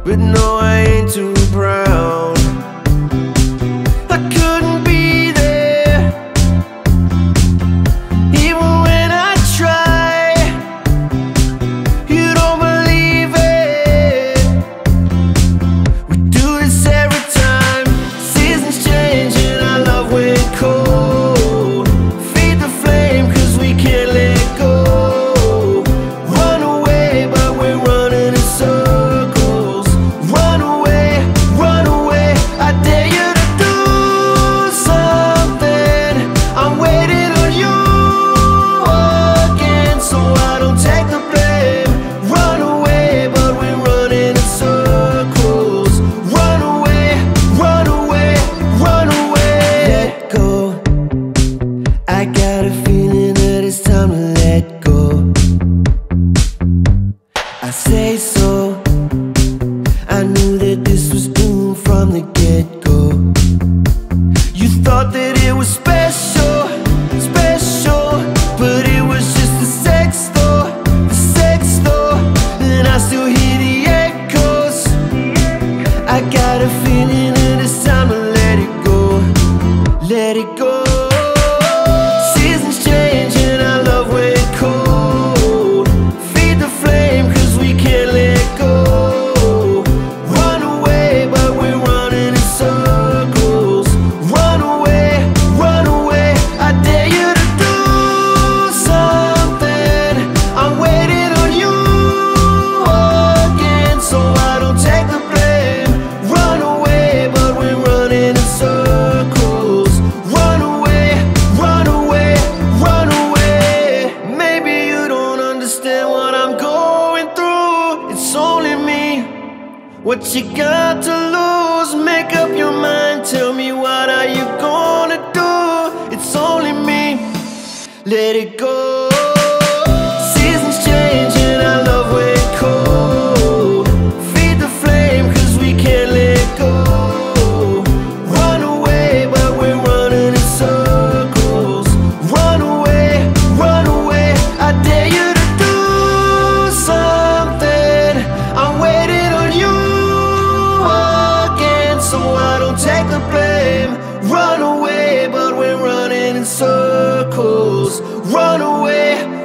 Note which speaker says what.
Speaker 1: but no, I ain't too proud. I couldn't be there, even when I try. You don't believe it. We do this every time. Seasons change and our love went cold. Feed the flame 'cause we can't let go. Run away, but we're running in circles. Run away, I dare you to do something. I'm waiting on you again, so I don't take the blame. Run away, but we're running in circles. Run away, let go. I got a feeling that it's time to let go. I say so. I knew that this was doomed from the get-go. You thought that it was special, but it was just the sex door, and I still hear the echoes. I got a feeling that it's time to let it go. Let it go. Seasons change and our love went cold. Feed the flame 'cause we can't let go. Run away, but we're running in circles. Run away, I dare you to do something. I'm waiting on you again, so I don't take the blame. Run away, but we're running in circles. Run away. Maybe you don't understand what I'm going through. It's only me. What you got to lose? Make up your mind. Tell me, what are you gonna do? It's only me. Let it go. Seasons change and our love went cold. Feed the flame 'cause we can't let go. Run away, but we're running in circles. Run away, I dare you to do something. I'm waiting on you again, so I don't take the blame. Run away, but we're running in circles. Run away,